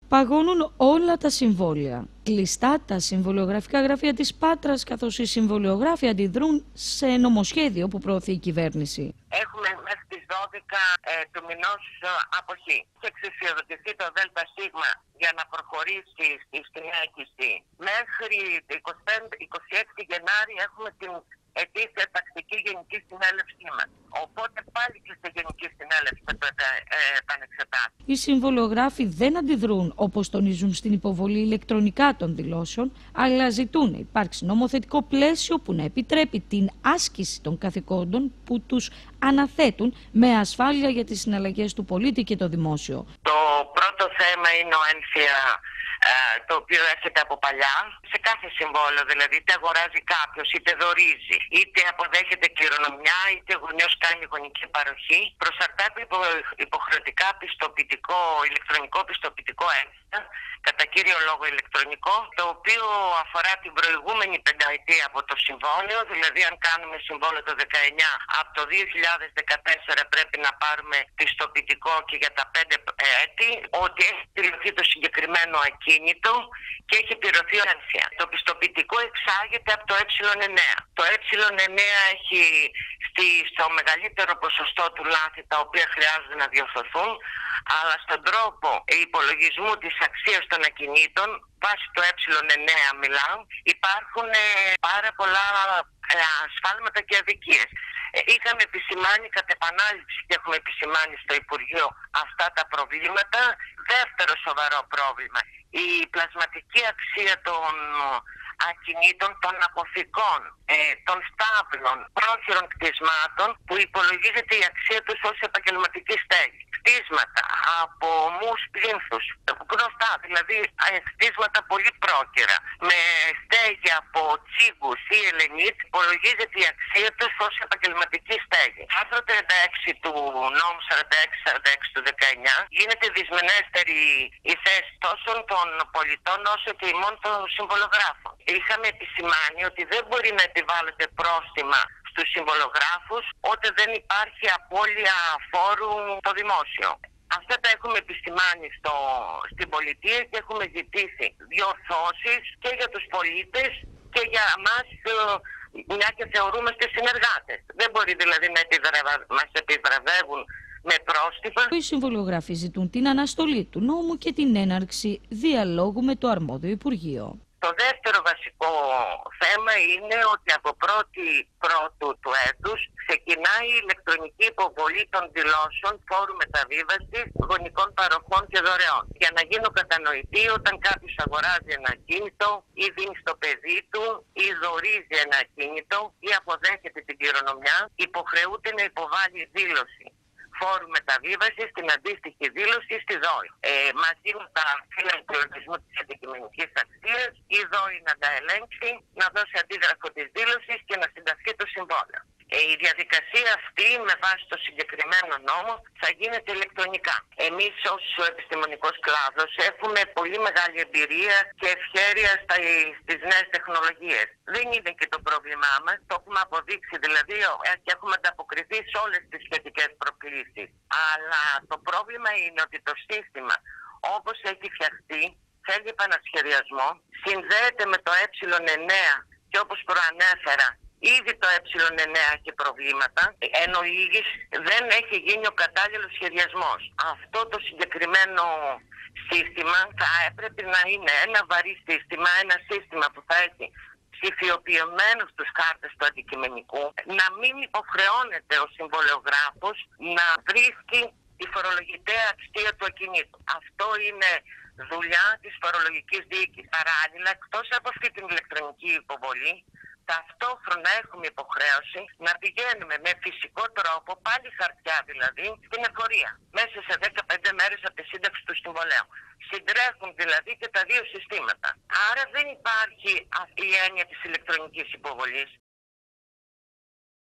Παγώνουν όλα τα συμβόλαια. Κλειστά τα συμβολιογραφικά γραφεία της Πάτρας, καθώς οι συμβολιογράφοι αντιδρούν σε νομοσχέδιο που προωθεί η κυβέρνηση. Έχουμε μέχρι τις 12 του μηνός αποχή. Έχει εξουσιοδοτηθεί το ΔΣ για να προχωρήσει στη συνέχιση. Μέχρι 26 Γενάρη έχουμε την ετήσια τακτική γενική συνέλευσή μας. Οπότε πάλι και στη γενική συνέλευση θα το επανεξετάσουμε. Οι συμβολιογράφοι δεν αντιδρούν, όπως τονίζουν στην υποβολή ηλεκτρονικά των δηλώσεων, αλλά ζητούν να υπάρξει νομοθετικό πλαίσιο που να επιτρέπει την άσκηση των καθηκόντων που τους αναθέτουν με ασφάλεια για τις συναλλαγές του πολίτη και το δημόσιο. Το πρώτο θέμα είναι ο ένφια, το οποίο έρχεται από παλιά. Σε κάθε συμβόλαιο, δηλαδή, είτε αγοράζει κάποιος, είτε δωρίζει, είτε αποδέχεται κληρονομιά, είτε γονιός κάνει γονική παροχή, προσαρτάται υποχρεωτικά πιστοποιητικό, ηλεκτρονικό πιστοποιητικό ένφια, κατά κύριο λόγο ηλεκτρονικό, το οποίο αφορά την προηγούμενη πενταετία από το συμβόλαιο. Δηλαδή, αν κάνουμε συμβόλαιο το 19, από το 2014 πρέπει να πάρουμε πιστοποιητικό και για τα 5 έτη, ότι έχει πληρωθεί το συγκεκριμένο ακίνητο και έχει πληρωθεί ο ένφια. Το πιστοποιητικό εξάγεται από το Ε9. Το Ε9 έχει στο μεγαλύτερο ποσοστό του λάθη, τα οποία χρειάζονται να διορθωθούν, αλλά στον τρόπο υπολογισμού της αξίας των ακινήτων, βάσει το Ε9 μιλάω, υπάρχουν πάρα πολλά ασφάλματα και αδικίες. Είχαμε επισημάνει κατ' επανάληψη και έχουμε επισημάνει στο Υπουργείο αυτά τα προβλήματα. Δεύτερο σοβαρό πρόβλημα, η πλασματική αξία των ακινήτων, των αποθηκών, των στάβλων, πρόχειρων κτισμάτων, που υπολογίζεται η αξία τους ως επαγγελματική στέγη. Κτίσματα από ομούς πλήνθους, γνωστά, δηλαδή κτίσματα πολύ πρόχειρα, με στέγη από τσίγκους ή ελενίτ, υπολογίζεται η αξία τους ως επαγγελματική στέγη. Άρθρο 36 του νόμου 46-46 του 19 γίνεται δυσμενέστερη η θέση τόσο των πολιτών όσο και ημών των συμβολογράφων. Είχαμε επισημάνει ότι δεν μπορεί να επιβάλλονται πρόστιμα στους συμβολογράφους όταν δεν υπάρχει απώλεια φόρου στο δημόσιο. Αυτά τα έχουμε επισημάνει στην πολιτεία και έχουμε ζητήσει διορθώσεις και για τους πολίτες και για μας, μια και θεωρούμαστε συνεργάτες. Δεν μπορεί δηλαδή να μας επιβραβεύουν με πρόστιμα. Οι συμβολιογράφοι ζητούν την αναστολή του νόμου και την έναρξη διαλόγου με το αρμόδιο Υπουργείο. Το δεύτερο βασικό θέμα είναι ότι από 1η Πρώτου του έτους ξεκινάει η ηλεκτρονική υποβολή των δηλώσεων φόρου μεταβίβασης, γονικών παροχών και δωρεών. Για να γίνω κατανοητή, όταν κάποιος αγοράζει ένα ακίνητο ή δίνει στο παιδί του ή δωρίζει ένα ακίνητο ή αποδέχεται την κληρονομιά, υποχρεούται να υποβάλει δήλωση φόρου μεταβίβαση στην αντίστοιχη δήλωση στη ΔΟΗ. Μαζί με τα φύλλα υπολογισμού της αντικειμενικής αξίας, η ΔΟΗ να τα ελέγξει, να δώσει αντίγραφο της δήλωσης και να συνταχθεί το συμβόλαιο. Η διαδικασία αυτή, με βάση το συγκεκριμένο νόμο, θα γίνεται ηλεκτρονικά. Εμείς ως επιστημονικός κλάδος έχουμε πολύ μεγάλη εμπειρία και ευχέρεια στις νέες τεχνολογίες. Δεν είναι και το πρόβλημά μας, το έχουμε αποδείξει δηλαδή και έχουμε ανταποκριθεί σε όλες τις σχετικές προκλήσεις. Αλλά το πρόβλημα είναι ότι το σύστημα όπως έχει φτιαχτεί θέλει επανασχεδιασμό, συνδέεται με το Ε9 και όπως προανέφερα, ήδη το Ε9 έχει προβλήματα, εν ολίγης δεν έχει γίνει ο κατάλληλος σχεδιασμός. Αυτό το συγκεκριμένο σύστημα θα έπρεπε να είναι ένα βαρύ σύστημα, ένα σύστημα που θα έχει ψηφιοποιημένους τους χάρτες του αντικειμενικού, να μην υποχρεώνεται ο συμβολιογράφος να βρίσκει τη φορολογητέα αξία του ακινήτου. Αυτό είναι δουλειά της φορολογικής διοίκησης. Παράλληλα, εκτός από αυτή την ηλεκτρονική υποβολή, ταυτόχρονα έχουμε υποχρέωση να πηγαίνουμε με φυσικό τρόπο, πάλι χαρτιά δηλαδή, στην εφορία. Μέσα σε 15 μέρες από τη σύνταξη του συμβολέου. Συντρέχουν δηλαδή και τα δύο συστήματα. Άρα δεν υπάρχει η έννοια της ηλεκτρονικής υποβολής.